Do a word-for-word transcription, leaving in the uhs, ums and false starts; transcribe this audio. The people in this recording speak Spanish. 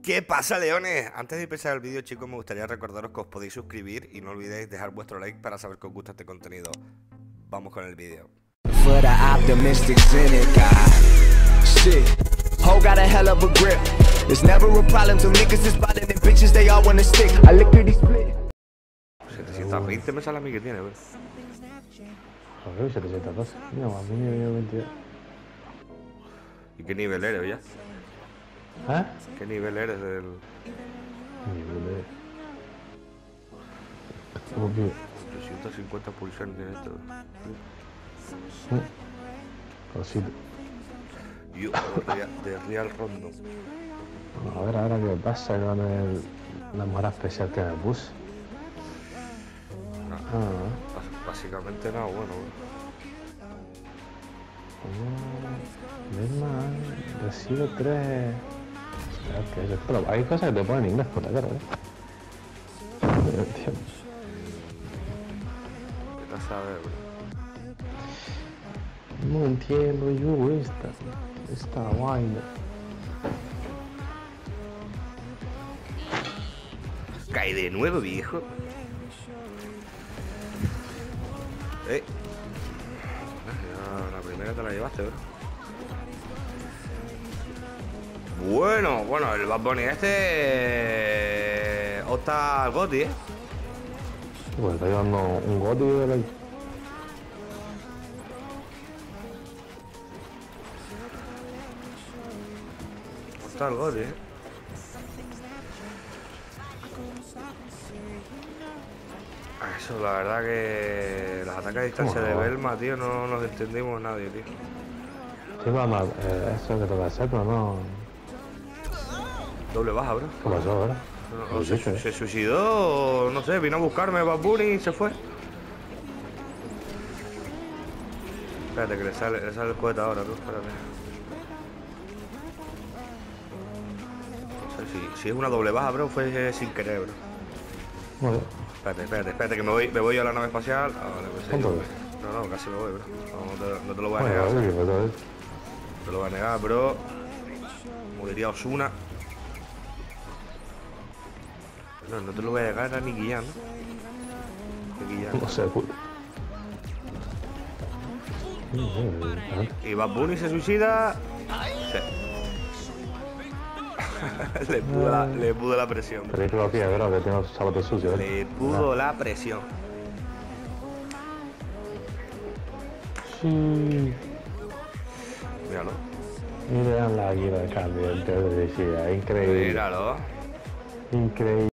¿Qué pasa, leones? Antes de empezar el vídeo, chicos, me gustaría recordaros que os podéis suscribir y no olvidéis dejar vuestro like para saber que os gusta este contenido. Vamos con el vídeo. For the optimistic cynic, shit. Ho got a hell of a grip. It's never a problem to niggas is spotting and bitches they all wanna stick. I lickety split. setecientos veinte me sale a mí que tiene, ¿ves? Joder, setecientos doce. Mira, a mí me dio veintidós. ¿Y qué nivel eres ya? ¿Eh? ¿Qué nivel eres del...? Nivel de... ¿Cómo que? trescientos cincuenta pulsaciones tiene esto. Cosito. Yo, de Real Rondo. A ver ahora qué pasa con el... la mejora especial que me puse. No, Ah, bás- básicamente nada bueno. ves más, recibe tres. ¿Qué es esto? Pero hay cosas que te ponen en inglés por la cara, ¿eh? Tío. ¿Qué te sabes, bro? No entiendo yo esta, esta vaina. Cae de nuevo, viejo. Eh. Ya, la primera te la llevaste, bro. Bueno, bueno, el Bad Bunny este opta al Goti, ¿eh? Pues está llevando un goti de la... Opta al Goti, ¿eh? Eso, la verdad que los ataques a distancia de Belma, tío, no nos entendimos nadie, tío. Sí, mamá, eh, eso que toca hacer, pero no... Doble baja, bro. ¿Qué pasó ahora? No, Pues se, eso, ¿eh? se suicidó, o no sé, vino a buscarme Bad Bunny y se fue. Espérate, que le sale, le sale el cohete ahora, tú, espérate. No sé, si, si es una doble baja, bro, fue sin querer, bro. Vale. Espérate, espérate, espérate, que me voy, me voy yo a la nave espacial. Ah, vale, pues sí, ¿Cuánto yo- ves? No, no, casi me voy, bro. No, no te, no te lo voy a Bueno, negar, a ver ¿sabes? qué pasó, ¿eh? Te lo voy a negar, bro. Como diría Osuna. No, no te lo voy a negar a ni Guillán, ¿no? Ni Guillán. No sé, puto. Y Bad Bunny se suicida. Sí. le, pudo la, le pudo la presión. Pero es que lo pilla, bro, que tengo los zapatos sucios, ¿eh? Le pudo la presión. Sí. Míralo. Mira la guía de cambio de electricidad, increíble. Míralo. Increíble.